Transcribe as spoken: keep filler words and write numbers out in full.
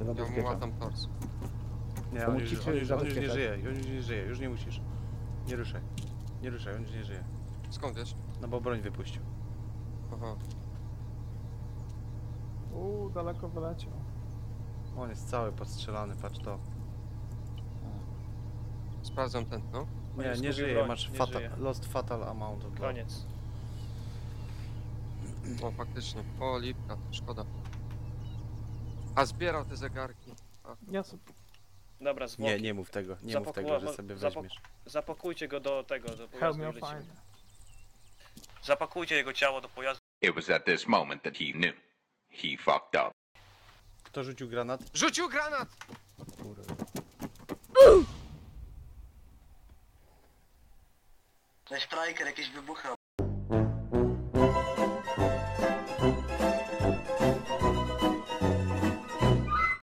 Ty Ja mu zabezpieczam. łatam tors. Nie, To on już, musicie on, już, on już nie zabezpieczać. żyje, on już nie żyje, już nie musisz. Nie ruszaj. Nie ruszaj, on już nie żyje. Skąd wiesz? No bo broń wypuścił. Aha. Uuu, daleko wyleciał. On jest cały podstrzelany, patrz to. Sprawdzam ten, no. Nie, już nie zgubił żyje, broń, masz nie fatal, żyje. lost fatal amount of blood. Koniec. O, faktycznie. O, lipka, szkoda. A zbierał te zegarki. A, Ja sobie... Dobra, zwłoki. Nie, nie mów tego, nie mów Zapakuła- tego, że sobie zapak- weźmiesz. Zapakujcie go do tego, do Help pojazdu me i out lecimy. fine. Zapakujcie jego ciało do pojazdu. It was at this moment that he knew. He fucked up. Kto rzucił granat? rzucił granat! Kurwa. To jest striker, jakieś wybuchy